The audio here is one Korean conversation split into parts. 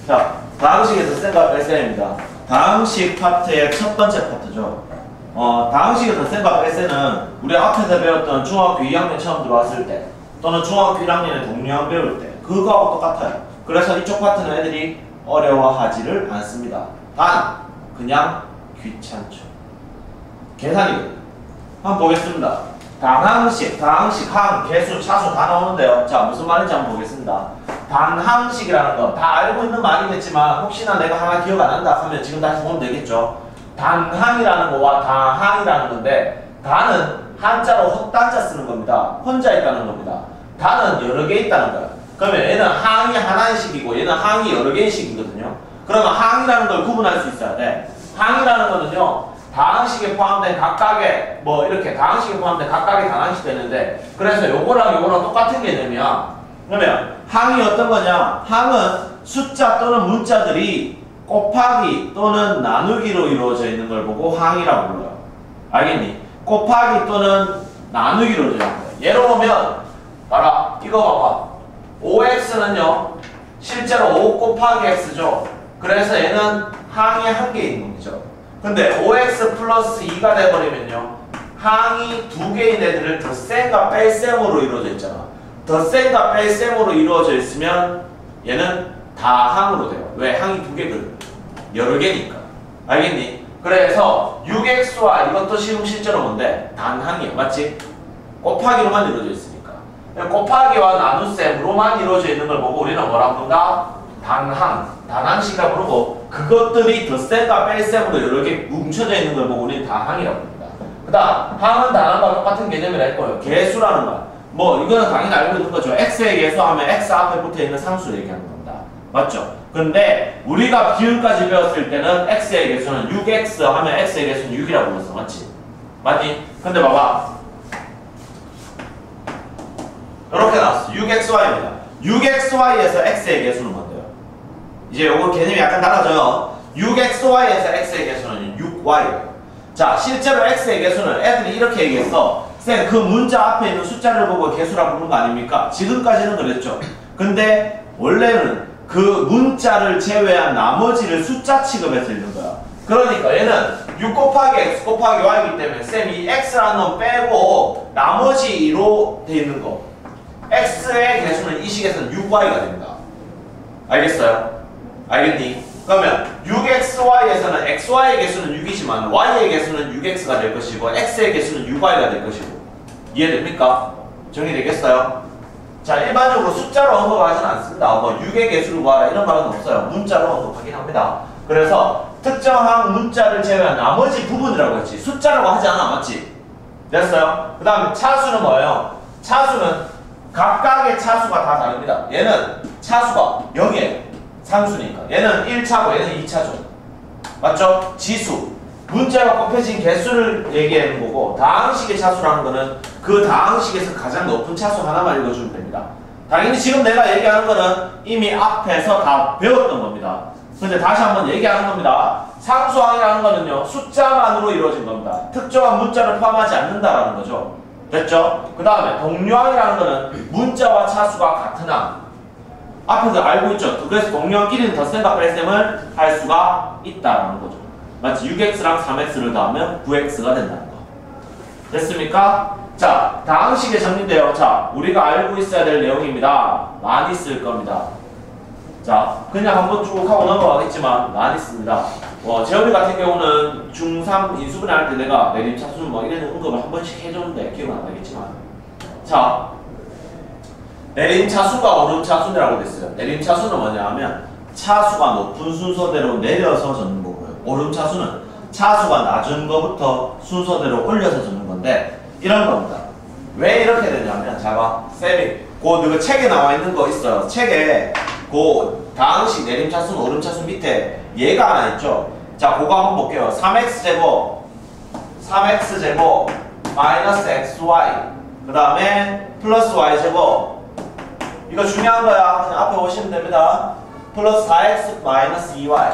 자, 다항식에서 센과 뺄셈입니다. 다항식 파트의 첫 번째 파트죠. 다항식에서 센과 뺄셈은 우리 앞에서 배웠던 중학교 2학년 처음 들어왔을 때 또는 중학교 1학년에 동료학 배울 때 그거하고 똑같아요. 그래서 이쪽 파트는 애들이 어려워하지를 않습니다. 단 그냥 귀찮죠. 계산이거든요. 한번 보겠습니다. 다항식, 항, 개수, 차수 다 나오는데요. 자, 무슨 말인지 한번 보겠습니다. 단항식이라는 거 다 알고 있는 말이겠지만 혹시나 내가 하나 기억 안 난다 하면 지금 다시 보면 되겠죠. 단항이라는 거와 다항이라는 건데 단은 한자로 헛단자 쓰는 겁니다. 혼자 있다는 겁니다. 단은 여러 개 있다는 거예요. 그러면 얘는 항이 하나의 식이고 얘는 항이 여러 개의 식이거든요. 그러면 항이라는 걸 구분할 수 있어야 돼. 항이라는 거는요. 다항식에 포함된 각각의 뭐 이렇게 다항식에 포함된 각각의 단항식 되는데 그래서 요거랑 똑같은 개념이야. 그러면 항이 어떤 거냐? 항은 숫자 또는 문자들이 곱하기 또는 나누기로 이루어져 있는 걸 보고 항이라고 불러요. 알겠니? 곱하기 또는 나누기로 이루어져 있는 거예요. 예로 보면 봐라. 이거 봐봐. 5x는요. 실제로 5 곱하기 x죠. 그래서 얘는 항이 한 개인 겁니다. 근데 5x 플러스 2가 돼버리면요. 항이 두 개인 애들을 덧셈과 뺄셈으로 이루어져 있잖아. 덧셈과 뺄셈으로 이루어져 있으면 얘는 다항으로 돼요. 왜? 항이 두 개거든. 여러 개니까. 알겠니? 그래서 6x와 이것도 지금 실제로 뭔데? 단항이야. 맞지? 곱하기로만 이루어져 있으니까. 곱하기와 나눗셈으로만 이루어져 있는 걸 보고 우리는 뭐라 부른다? 단항식이라고 부르고 그것들이 덧셈과 뺄셈으로 여러 개 뭉쳐져 있는 걸 보고 우리는 다항이라고 부릅니다. 그 다음 항은 단항과 똑같은 개념이라 했고요. 개수라는 말. 뭐 이거는 당연히 알고 있는 거죠. x의 개수하면 x 앞에 붙어있는 상수를 얘기하는 겁니다. 맞죠? 근데 우리가 기울까지 배웠을 때는 x의 개수는 6x 하면 x의 개수는 6이라고 불렀어. 맞지? 맞니? 근데 봐봐. 이렇게 나왔어. 6xy입니다. 6xy에서 x의 개수는 뭔데요? 이제 요거 개념이 약간 달라져요. 6xy에서 x의 개수는 6y예요. 자, 실제로 x의 개수는 애들이 이렇게 얘기했어. 쌤, 그 문자 앞에 있는 숫자를 보고 개수라고 부르는 거 아닙니까? 지금까지는 그랬죠. 근데 원래는 그 문자를 제외한 나머지를 숫자 취급해서 읽는 거야. 그러니까 얘는 6 곱하기 x 곱하기 y이기 때문에 쌤 이 x라는 놈 빼고 나머지 2로 돼 있는 거 x의 개수는 이 식에서는 6y가 됩니다. 알겠어요? 알겠니? 그러면 6xy에서는 xy의 개수는 6이지만 y의 개수는 6x가 될 것이고 x의 개수는 6y가 될 것이고 이해됩니까? 정리되겠어요? 자, 일반적으로 숫자로 언급하지는 않습니다. 뭐 6의 개수를 구하라 이런 말은 없어요. 문자로 언급하긴 합니다. 그래서 특정한 문자를 제외한 나머지 부분이라고 했지 숫자라고 하지 않아. 맞지? 됐어요? 그 다음에 차수는 뭐예요? 차수는 각각의 차수가 다 다릅니다. 얘는 차수가 0이에요. 상수니까. 얘는 1차고 얘는 2차죠. 맞죠? 지수. 문자가 곱해진 개수를 얘기하는 거고 다항식의 차수라는 거는 그 다항식에서 가장 높은 차수 하나만 읽어주면 됩니다. 당연히 지금 내가 얘기하는 거는 이미 앞에서 다 배웠던 겁니다. 근데 다시 한번 얘기하는 겁니다. 상수항이라는 거는요. 숫자만으로 이루어진 겁니다. 특정한 문자를 포함하지 않는다라는 거죠. 됐죠? 그 다음에 동류항이라는 거는 문자와 차수가 같은 항. 앞에서 알고 있죠? 그래서 동류항끼리는 덧셈과 뺄셈을 할 수가 있다라는 거죠. 마치 6x랑 3x를 더하면 9x가 된다는 거. 됐습니까? 자, 다항식의 정리인데요. 자, 우리가 알고 있어야 될 내용입니다. 많이 쓸 겁니다. 자, 그냥 한번 쭉 하고 넘어가겠지만 많이 씁니다. 재현이 같은 경우는 중3 인수분해 할 때 내가 내림차수는 뭐 이런 언급을 한 번씩 해줬는데 기억은 안 나겠지만 자, 내림차수가 오름차수라고 됐어요. 내림차수는 뭐냐 하면 차수가 높은 순서대로 내려서 적는 거고요. 오름차수는 차수가 낮은 거부터 순서대로 올려서 적는 건데 이런 겁니다. 왜 이렇게 되냐면 자가 쌤이 그 책에 나와 있는 거 있어요. 책에 그 다항식 내림차수 오름차수 밑에 얘가 하나 있죠. 자, 그거 한번 볼게요. 3x제곱 마이너스 xy 그 다음에 플러스 y제곱 이거 중요한 거야. 그냥 앞에 오시면 됩니다. 플러스 4x 마이너스 2y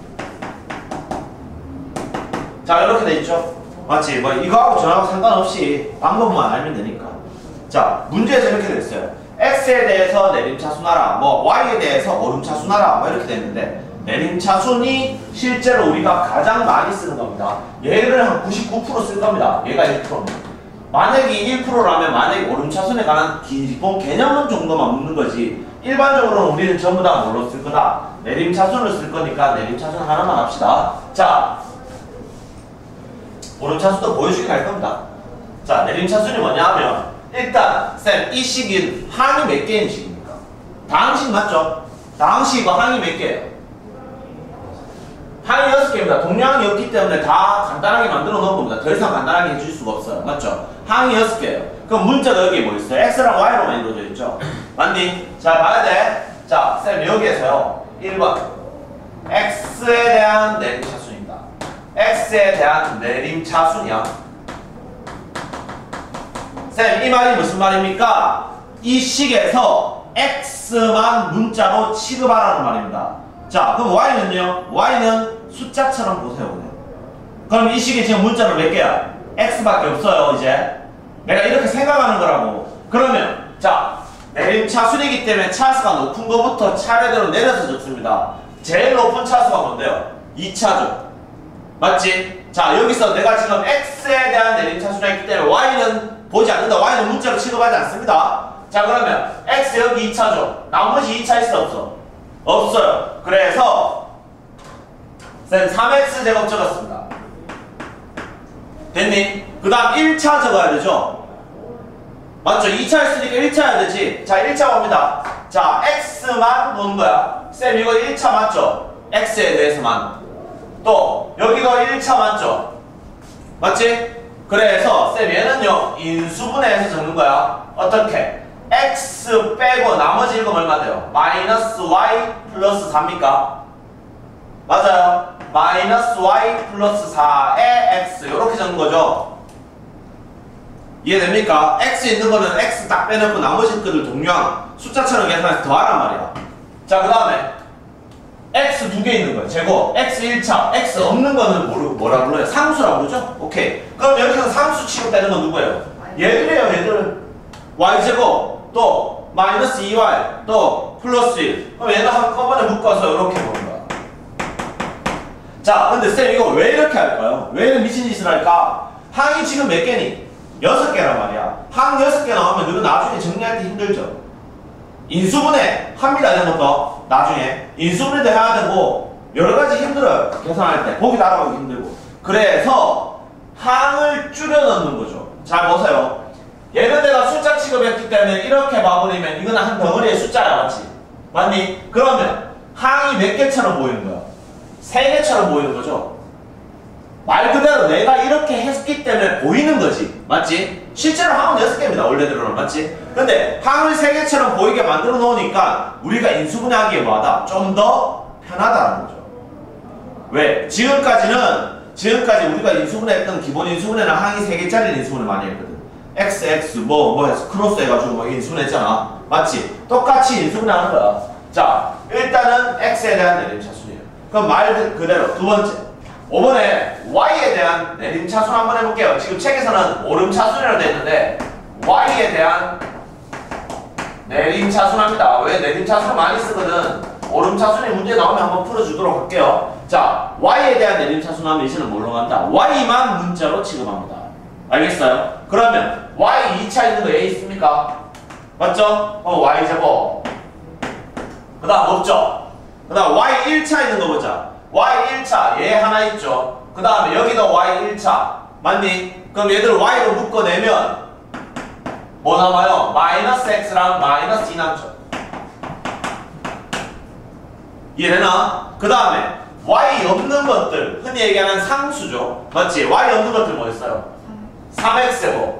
자, 이렇게 돼 있죠. 맞지? 뭐 이거하고 저하고 상관없이 방법만 알면 되니까. 자, 문제에서 이렇게 돼 있어요. x에 대해서 내림차순하라, 뭐 y에 대해서 오름차순하라, 뭐 이렇게 됐는데 내림차순이 실제로 우리가 가장 많이 쓰는 겁니다. 얘를 한 99% 쓸 겁니다. 얘가 1%입니다. 만약에 1%라면 만약에 오름차순에 관한 기본 개념은 정도만 묻는 거지, 일반적으로는 우리는 전부 다 뭘로 쓸 거다? 내림차순을 쓸 거니까 내림차순 하나만 합시다. 자, 오름차순도 보여주게 할 겁니다. 자, 내림차순이 뭐냐 하면 일단 쌤, 이 식인 항이 몇 개인 식입니까? 다항식 맞죠? 다항식이고 항이 몇 개예요? 항이 6개입니다. 동량이 없기 때문에 다 간단하게 만들어 놓은 겁니다. 더 이상 간단하게 해줄 수가 없어요. 맞죠? 항이 6개예요. 그럼 문자가 여기 뭐 있어요? x랑 y로만 이루어져 있죠? 맞니? 자, 봐야 돼. 자, 쌤 여기에서요. 1번 x에 대한 내림차순입니다. x에 대한 내림차순이야. 쌤, 이 말이 무슨 말입니까? 이 식에서 x만 문자로 취급하라는 말입니다. 자, 그럼 y는요? y는 숫자처럼 보세요. 그냥. 그럼 이 식이 지금 문자는 몇 개야? x밖에 없어요. 이제 내가 이렇게 생각하는 거라고. 그러면 자, 내림차순이기 때문에 차수가 높은 거부터 차례대로 내려서 적습니다. 제일 높은 차수가 뭔데요? 2차죠. 맞지? 자, 여기서 내가 지금 x에 대한 내림차순이 있기 때문에 y는 보지 않는다. y는 문자로 취급하지 않습니다. 자, 그러면 x 여기 2차죠. 나머지 2차 있어 없어? 없어요. 그래서 쌤 3x 제곱 적었습니다. 됐니? 그 다음 1차 적어야 되죠? 맞죠? 2차 했으니까 1차 해야 되지. 자, 1차 봅니다. 자, x만 보는 거야. 쌤 이거 1차 맞죠? x에 대해서만. 또 여기가 1차 맞죠? 맞지? 그래서 쌤 얘는요 인수분해해서 적는 거야. 어떻게? x 빼고 나머지 읽으면 얼마 돼요? 마이너스 y 플러스 4입니까? 맞아요. 마이너스 y 플러스 4에 x 이렇게 적는 거죠. 이해됩니까? x 있는 거는 x 딱 빼놓고 나머지 것들 동량 숫자처럼 계산해서 더하란 말이야. 자, 그 다음에 x 2개 있는 거예요. 제곱 x 1차 x 없는 거는 뭐라 불러요? 상수라고 그러죠? 오케이. 그럼 여기서 상수 취급되는 건 누구예요? 얘들이에요. 얘들. y제곱 또 마이너스 2y 또 플러스 1. 그럼 얘는 한꺼번에 묶어서 이렇게 보는 거야. 자, 근데 쌤 이거 왜 이렇게 할까요? 왜 이런 미친 짓을 할까? 항이 지금 몇 개니? 6개란 말이야. 항 6개 나오면 이거 나중에 정리할 때 힘들죠? 인수분해 합니다. 이런 것도 나중에 인수분해도 해야 되고 여러가지 힘들어요. 계산할 때 보기 따라가기 힘들고. 그래서 항을 줄여 넣는 거죠. 잘 보세요. 얘는 내가 숫자 취급했기 때문에 이렇게 봐버리면 이거는 한 덩어리의 숫자야. 맞지? 맞니? 그러면 항이 몇 개처럼 보이는 거야? 3개처럼 보이는 거죠? 말 그대로 내가 이렇게 했기 때문에 보이는 거지. 맞지? 실제로 항은 6개입니다. 원래대로는. 맞지? 근데 항을 3개처럼 보이게 만들어 놓으니까 우리가 인수분해하기에 뭐하다? 좀 더 편하다는 거죠. 왜? 지금까지 우리가 인수분해했던 기본 인수분해는 항이 3개짜리 인수분해 많이 했거든. x 뭐 해서 크로스 해가지고 뭐 인수분해했잖아. 맞지? 똑같이 인수분해하는 거야. 자, 일단은 x에 대한 내림차순이에요. 그럼 말 그대로 두 번째 5번에 y에 대한 내림차순 한번 해볼게요. 지금 책에서는 오름차순이라고 되어 있는데 y에 대한 내림차순합니다. 왜? 내림차순을 많이 쓰거든. 오름차순이 문제 나오면 한번 풀어주도록 할게요. 자, y에 대한 내림차순하면 이제는 뭘로 간다? y만 문자로 취급합니다. 알겠어요? 그러면 y 2차 있는 거 a 있습니까? 맞죠? y제곱 그 다음 없죠? 그 다음 y 1차 있는 거 보자. y 1차 얘 하나 있죠? 그 다음에 여기도 y 1차 맞니? 그럼 얘들 y로 묶어내면 뭐 남아요? 마이너스 x랑 마이너스 2 남죠. 이해되나? 그 다음에 y 없는 것들 흔히 얘기하는 상수죠. 맞지? y 없는 것들 뭐 있어요? 3x제곱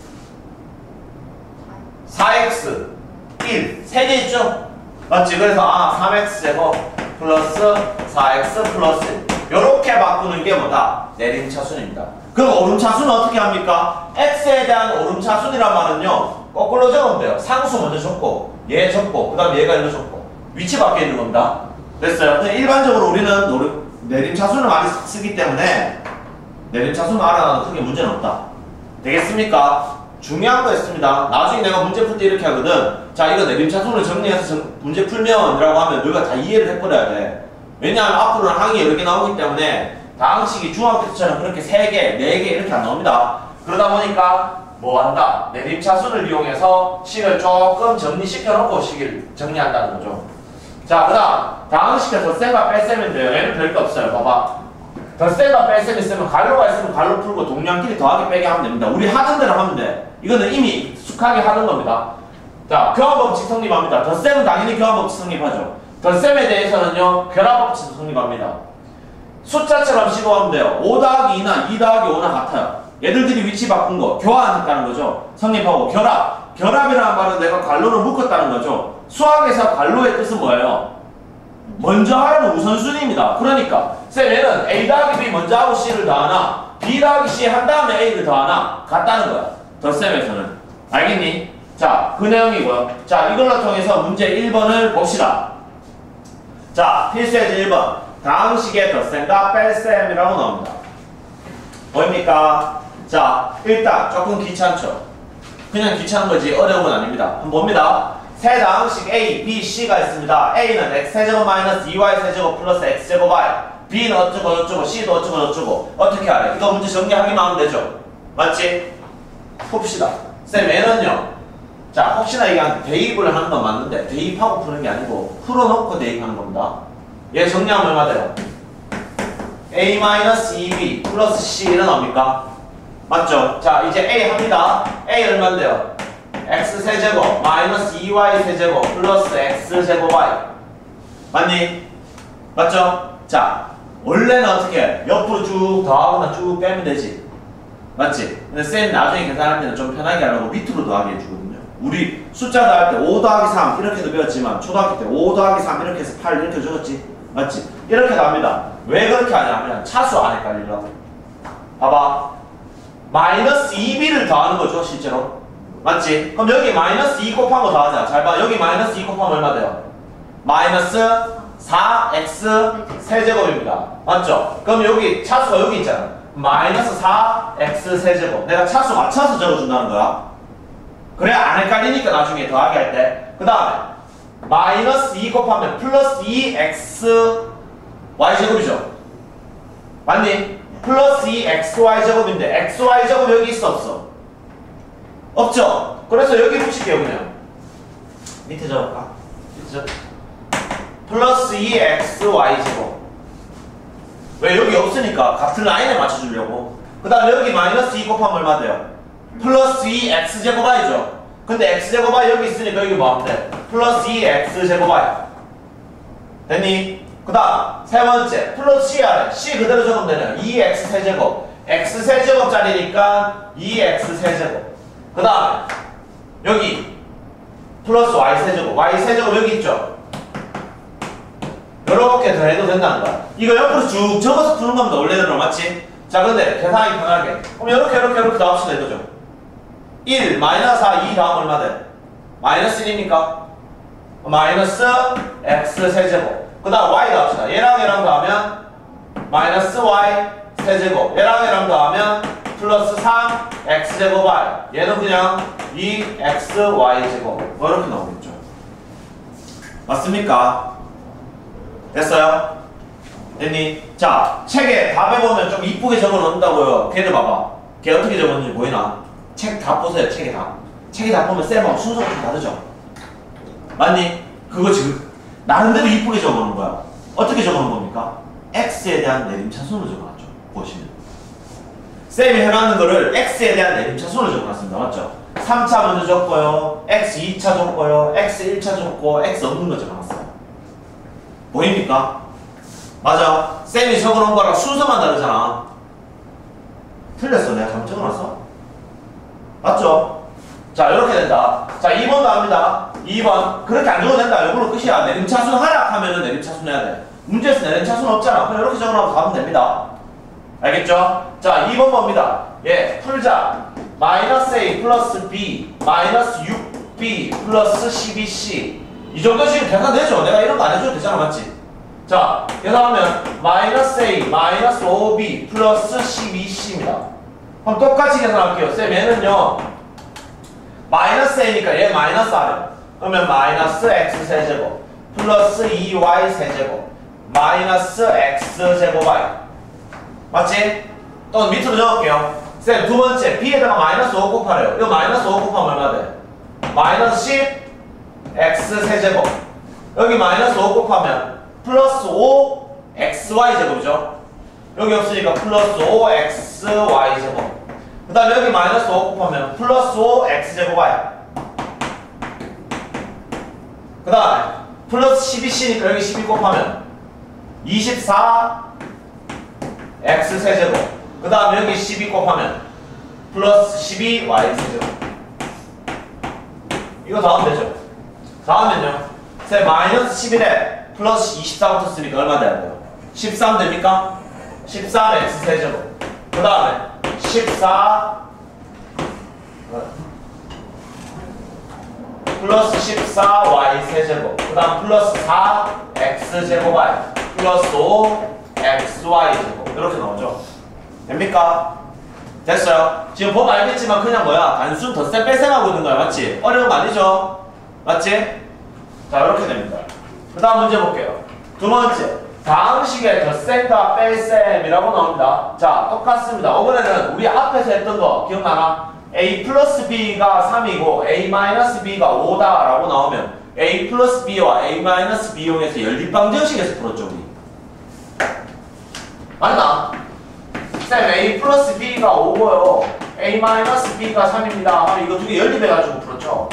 4x 1 3개 있죠? 맞지? 그래서 3x제곱 플러스 4x 플러스 1 요렇게 바꾸는 게 뭐다? 내림차순입니다. 그럼 오름차순은 어떻게 합니까? x에 대한 오름차순이란 말은요 거꾸로 적으면 돼요. 상수 먼저 적고 얘 적고 그 다음 얘가 이거 적고 위치 바뀌어 있는 겁니다. 됐어요? 근데 일반적으로 우리는 내림차순을 많이 쓰기 때문에 내림차순을 알아놔도 크게 문제는 없다. 되겠습니까? 중요한 거 있습니다. 나중에 내가 문제 풀 때 이렇게 하거든. 자, 이거 내림차순을 정리해서 문제 풀면 이라고 하면 너희가 다 이해를 해버려야 돼. 왜냐하면 앞으로는 항이 여러 개 나오기 때문에 다항식이 중학교 때처럼 그렇게 3개, 4개 이렇게 안 나옵니다. 그러다 보니까 뭐 한다? 내림차순을 이용해서 식을 조금 정리시켜 놓고 식을 정리한다는 거죠. 자, 그 다음 다항식의 덧셈과 뺄셈은 돼요. 얘는 별거 없어요. 봐봐. 덧셈과 뺄셈 있으면 갈로가 있으면 갈로 풀고 동량끼리 더하기 빼기 하면 됩니다. 우리 하던 대로 하면 돼. 이거는 이미 익숙하게 하는 겁니다. 자, 교환법칙 성립합니다. 덧셈은 당연히 교환법칙 성립하죠. 덧셈에 대해서는요, 결합법칙 성립합니다. 숫자처럼 시도하면 돼요. 5 더하기 2나 2 더하기 5나 같아요. 얘들끼리 위치 바꾼 거 교환했다는 거죠. 성립하고 결합. 결합이라는 말은 내가 갈로를 묶었다는 거죠. 수학에서 갈로의 뜻은 뭐예요? 먼저 하라는 우선순위입니다. 그러니까 쌤 얘는 A 더하기 B 먼저 하고 C를 더하나 B 더하기 C 한 다음에 A를 더하나 같다는 거야. 덧셈에서는. 알겠니? 자, 그 내용이고요. 자, 이걸로 통해서 문제 1번을 봅시다. 자, 필수예제 1번. 다항식의 덧셈과 뺄셈이라고 나옵니다. 보입니까? 자, 일단 조금 귀찮죠? 그냥 귀찮은 거지 어려운 건 아닙니다. 한번 봅니다. 세 다항식 A, B, C가 있습니다. A는 x제곱 마이너스 2y제곱 플러스 x제곱 y, B는 어쩌고 저쩌고, C도 어쩌고 저쩌고. 어떻게 알아요? 이거 문제 정리하기만 하면 되죠? 맞지? 봅시다. 쌤, 얘는요. 자, 혹시나 이게 대입을 하는 건 맞는데 대입하고 푸는 게 아니고 풀어놓고 대입하는 겁니다. 얘 정리하면 얼마 돼요? A-2b 플러스 C는 뭡니까? 맞죠? 자, 이제 A 합니다. A 얼마인데요? x세제곱 마이너스 2y세제곱 플러스 x제곱 y. 맞니? 맞죠? 자, 원래는 어떻게 해? 옆으로 쭉 더하거나 쭉 빼면 되지. 맞지? 근데 쌤 나중에 계산할 때는 좀 편하게 하려고 밑으로 더하게 해주거든요. 우리 숫자 더할 때 5 더하기 3 이렇게도 배웠지만 초등학교 때 5 더하기 3 이렇게 해서 8 이렇게 적었지? 맞지? 이렇게 나옵니다. 왜 그렇게 하냐면 차수 안 헷갈리려고. 봐봐. 마이너스 2b를 더하는 거죠, 실제로. 맞지? 그럼 여기 마이너스 2 곱한 거 더하자. 잘 봐. 여기 마이너스 2 곱하면 얼마 돼요? 마이너스 4x 세제곱입니다. 맞죠? 그럼 여기 차수가 여기 있잖아. 마이너스 4x 세제곱. 내가 차수 맞춰서 적어준다는 거야. 그래야 안 헷갈리니까 나중에 더하기 할 때. 그 다음에 마이너스 2 곱하면 플러스 2x y제곱이죠. 맞니? 플러스 2xy 제곱인데 xy 제곱 여기 있어 없어? 없죠? 그래서 여기 붙일게요 그냥. 밑에 적을까? 밑에 적. 플러스 2xy 제곱. 왜? 여기 없으니까 같은 라인에 맞춰주려고. 그 다음에 여기 마이너스 2 곱하면 얼마 돼요? 플러스 2x제곱 y죠. 근데 x제곱 y 여기 있으니까 여기 뭐 하면 돼? 플러스 2x제곱 y. 됐니? 그 다음 세 번째 플러스 C 아래 C 그대로 적으면 되네요. 2x 세제곱 x 세제곱짜리니까 2x 세제곱. 그 다음에 여기 플러스 y 세제곱 y 세제곱 여기 있죠. 요렇게 더해도 된다는 거야. 이거 옆으로 쭉 적어서 푸는 겁니다. 원래대로. 맞지? 자, 근데 계산하기 편하게 그럼 요렇게 더합시다 이거죠. 1 마이너스 4 2 다음 얼마 돼? 마이너스 1입니까? 마이너스 x 세제곱. 그 다음 y 더합시다. 얘랑 더하면 마이너스 y 세제곱. 얘랑 더하면 플러스 3 x제곱 y. 얘는 그냥 2xy 제곱. 뭐 이렇게 나오겠죠. 맞습니까? 됐어요? 됐니? 자, 책에 답에 보면 좀 이쁘게 적어 놓는다고요. 걔들 봐봐. 걔 어떻게 적었는지 보이나? 책 다 보세요. 책에 다. 책에 다 보면 쌤하고 순서가 좀 다르죠? 맞니? 그거 지금 나름대로 이쁘게 적어놓은 거야. 어떻게 적어놓은 겁니까? x에 대한 내림차순으로 적어놨죠. 보시면 쌤이 해놨는 거를 x에 대한 내림차순으로 적어놨습니다. 맞죠? 3차 먼저 적고요, x 2차 적고요, x 1차 적고, x 없는 거 적어놨어요. 보입니까? 맞아. 쌤이 적어놓은 거랑 순서만 다르잖아. 틀렸어. 내가 잘못 적어놨어. 맞죠? 자, 이렇게 된다. 자, 2번도 합니다. 2번. 그렇게 안 적어도 된다. 이걸로 끝이야. 내림차순 하락하면은 내림차순 해야 돼. 문제에서 내림차순 없잖아. 그냥 이렇게 적어놓고 가면 됩니다. 알겠죠? 자, 2번 봅니다. 예, 풀자. 마이너스 a 플러스 b 마이너스 6b 플러스 12c. 이 정도 지금 계산되죠? 내가 이런 거 안 해줘도 되잖아. 맞지? 자, 계산하면 마이너스 a 마이너스 5b 플러스 12c입니다. 그럼 똑같이 계산할게요. 쌤, 얘는요 마이너스 a니까 얘 마이너스 r이야. 그러면 마이너스 x 세제곱 플러스 2y 세제곱 마이너스 x 제곱 y. 맞지? 또 밑으로 적을게요. 쌤, 두 번째 b에다가 마이너스 5 곱하래요. 이거 마이너스 5 곱하면 얼마 돼? 마이너스 10 x 세제곱. 여기 마이너스 5 곱하면 플러스 5 xy 제곱이죠. 여기 없으니까 플러스 5 xy 제곱. 그 다음에 여기 마이너스 5 곱하면 플러스 5 x 제곱 y. 그 다음에 플러스 12c니까 여기 12 곱하면 24 x 세제곱. 그 다음에 여기 12 곱하면 플러스 12 y 세제곱. 이거 더하면 되죠. 더하면요, 쌤 마이너스 11에 플러스 24 붙었으니까 얼마 돼야 돼요? 13 됩니까? 13 x 세제곱. 그 다음에 14 플러스 14 y 세제곱. 그 다음 플러스 4 x 제곱 y 플러스 5 x y 제곱. 이렇게 나오죠. 됩니까? 됐어요? 지금 보면 알겠지만 그냥 뭐야? 단순 덧셈 뺄셈 하고 있는 거야. 맞지? 어려운 거 아니죠? 맞지? 자, 이렇게 됩니다. 그 다음 문제 볼게요. 두 번째, 다음 식의 덧셈과 뺄셈이라고 나옵니다. 자, 똑같습니다. 이번에는 우리 앞에서 했던 거 기억나나? a 플러스 b가 3이고 a 마이너스 b가 5다 라고 나오면 a 플러스 b와 a 마이너스 b 이용해서 연립방정식에서 풀었죠, 우리. 맞나? 쌤, a 플러스 b가 5고요 a 마이너스 b가 3입니다 하면 이거 두 개 연립해가지고 풀었죠.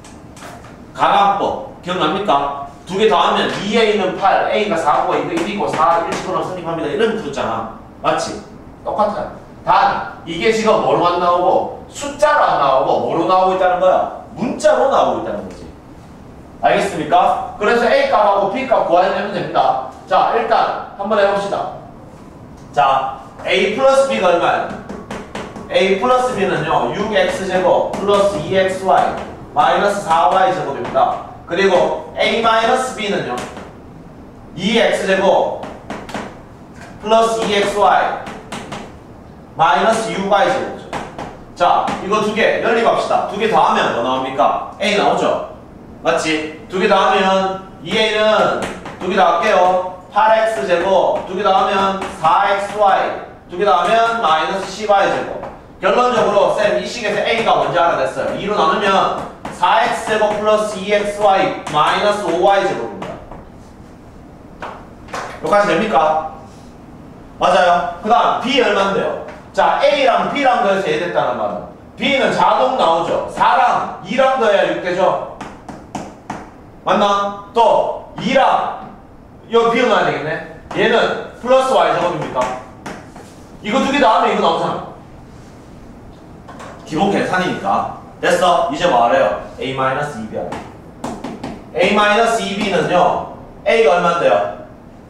가강법 기억납니까? 두 개 더하면 2a는 8, a가 4고 이거 1이고 4, 1 집어넣어 성립합니다. 이런 풀었잖아. 맞지? 똑같아요. 단 이게 지금 뭐로 안 나오고 숫자로 안 나오고 뭐로 나오고 있다는 거야? 문자로 나오고 있다는 거지. 알겠습니까? 그래서 a 값하고 b 값 구하면 됩니다. 자, 일단 한번 해봅시다. 자, a 플러스 b가 얼마야? a 플러스 b는요 6x제곱 플러스 2xy 마이너스 4y 제곱입니다. 그리고 a 마이너스 b는요 2x제곱 플러스 2xy 마이너스 6y 제곱이죠. 자, 이거 두 개 연립합시다. 두 개 더하면 뭐 나옵니까? a 나오죠? 맞지? 두 개 더하면 2a는 두 개 더할게요. 8x 제곱 두 개 더하면 4xy 두 개 더하면 마이너스 10y 제곱. 결론적으로 쌤 이 식에서 a가 뭔지 알아냈어요. 2로 나누면 4x 제곱 플러스 2xy 마이너스 5y 제곱입니다. 여기까지 됩니까? 맞아요. 그 다음 b 얼마인데요? 자, a랑 b랑 더해서 얘 됐다는 말은 b는 자동 나오죠. 4랑 2랑 더해야 6 되죠. 맞나? 또 2랑 이거 비워놔야 되겠네. 얘는 플러스 y 제곱입니까? 이거 두 개 더하면 이거 나오잖아. 기본 계산이니까. 됐어? 이제 말해요. a-2b a-2b는요 a가 얼마인데요?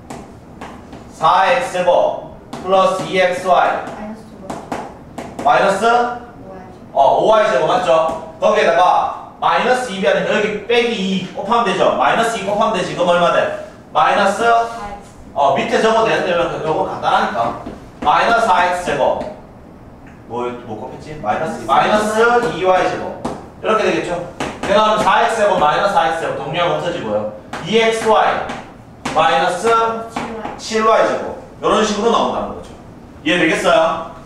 4x 제곱 플러스 2xy 마이너스 5y 제곱 맞죠? 거기에다가 마이너스 2b 하니까 여기 빼기 2 곱하면 되죠? 마이너스 2 곱하면 되지. 그럼 얼마 돼? 마이너스 밑에 적어도 되는데 이거 간단하니까 마이너스 4x 제곱 뭐 곱했지? 마이너스 2y 제곱 이렇게 되겠죠? 그 다음 4x 제곱 마이너스 4x 제곱 동류하면 없어지고요. 2xy 마이너스 7y 제곱 이런 식으로 나온다는 거죠. 이해되겠어요?